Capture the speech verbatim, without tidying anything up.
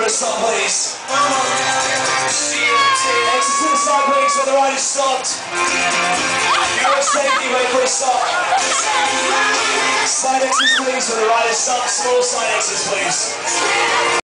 to the stop, please. Exit to the side, please, where the ride is stopped. Your safety, wait for a stop. Side exits, please, where the ride is stopped. Small side exits, please.